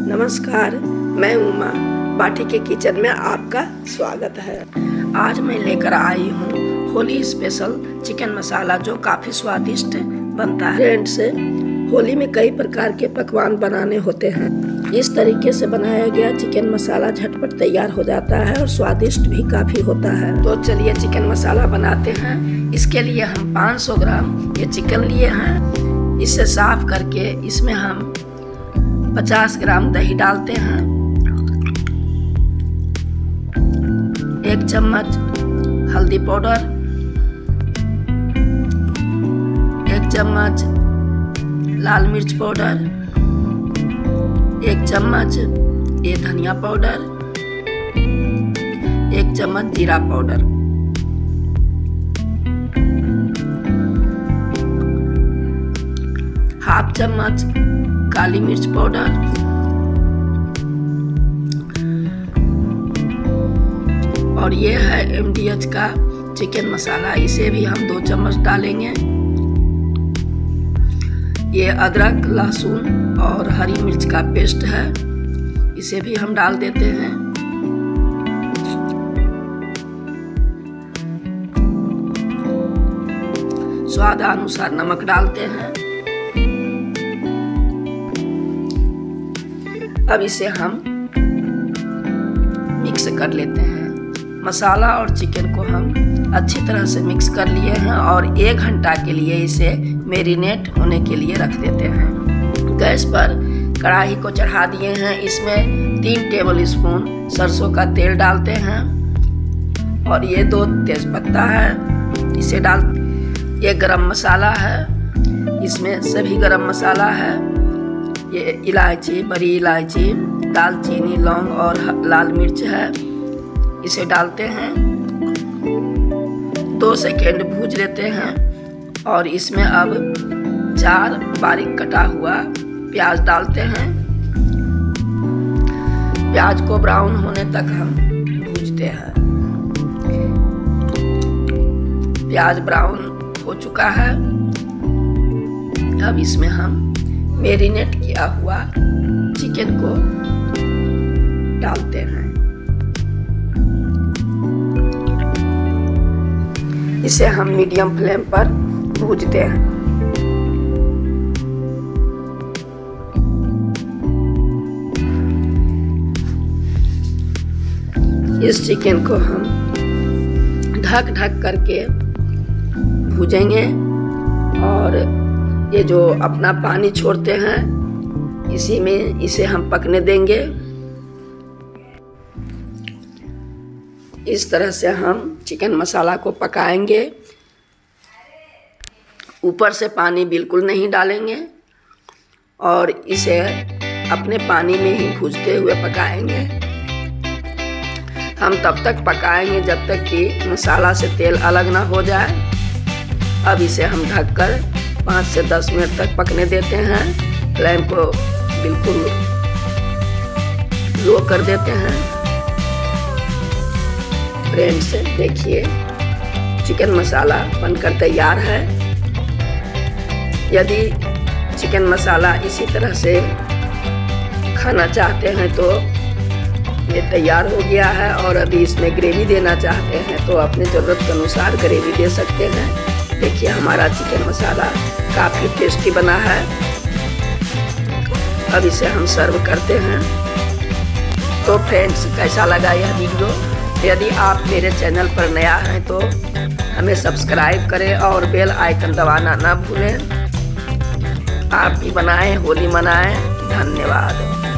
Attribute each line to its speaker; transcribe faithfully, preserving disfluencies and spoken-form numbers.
Speaker 1: नमस्कार, मैं उमा बाटी के किचन में आपका स्वागत है। आज मैं लेकर आई हूँ होली स्पेशल चिकन मसाला जो काफ़ी स्वादिष्ट बनता है। फ्रेंड्स, होली में कई प्रकार के पकवान बनाने होते हैं। इस तरीके से बनाया गया चिकन मसाला झटपट तैयार हो जाता है और स्वादिष्ट भी काफ़ी होता है। तो चलिए चिकन मसाला बनाते हैं। इसके लिए हम पाँच सौ ग्राम ये चिकन लिए हैं। इसे साफ करके इसमें हम पचास ग्राम दही डालते हैं। एक चम्मच हल्दी पाउडर, एक चम्मच लाल मिर्च पाउडर, एक चम्मच ये धनिया पाउडर, एक चम्मच जीरा पाउडर, हाफ चम्मच काली मिर्च पाउडर, और ये है एम डी एच का चिकन मसाला। इसे भी हम दो चम्मच डालेंगे। ये अदरक, लहसुन और हरी मिर्च का पेस्ट है, इसे भी हम डाल देते हैं। स्वादानुसार नमक डालते हैं। अब इसे हम मिक्स कर लेते हैं। मसाला और चिकन को हम अच्छी तरह से मिक्स कर लिए हैं और एक घंटा के लिए इसे मैरिनेट होने के लिए रख देते हैं। गैस पर कढ़ाई को चढ़ा दिए हैं। इसमें तीन टेबल स्पून सरसों का तेल डालते हैं और ये दो तेजपत्ता है, इसे डाल। ये गरम मसाला है, इसमें सभी गरम मसाला है। ये इलायची, बड़ी इलायची, दालचीनी, लौंग और लाल मिर्च है, इसे डालते हैं। दो सेकेंड भूज लेते हैं और इसमें अब चार बारीक कटा हुआ प्याज डालते हैं। प्याज को ब्राउन होने तक हम भूजते हैं। प्याज ब्राउन हो चुका है। अब इसमें हम मैरिनेट किया हुआ चिकन को डालते हैं। इसे हम मीडियम फ्लेम पर भूनते हैं। इस चिकन को हम ढक ढक करके भूजेंगे और ये जो अपना पानी छोड़ते हैं इसी में इसे हम पकने देंगे। इस तरह से हम चिकन मसाला को पकाएंगे। ऊपर से पानी बिल्कुल नहीं डालेंगे और इसे अपने पानी में ही भूनते हुए पकाएंगे। हम तब तक पकाएंगे जब तक कि मसाला से तेल अलग ना हो जाए। अब इसे हम ढककर पाँच से दस मिनट तक पकने देते हैं। फ्लेम को बिल्कुल लो कर देते हैं। फ्रेंड्स, देखिए चिकन मसाला बनकर तैयार है। यदि चिकन मसाला इसी तरह से खाना चाहते हैं तो ये तैयार हो गया है। और अभी इसमें ग्रेवी देना चाहते हैं तो अपने ज़रूरत के अनुसार ग्रेवी दे सकते हैं। देखिए हमारा चिकन मसाला काफ़ी टेस्टी बना है। अब इसे हम सर्व करते हैं। तो फ्रेंड्स, कैसा लगा यह वीडियो? यदि आप मेरे चैनल पर नया हैं तो हमें सब्सक्राइब करें और बेल आइकन दबाना ना भूलें। आप भी बनाएं, होली मनाएं। धन्यवाद।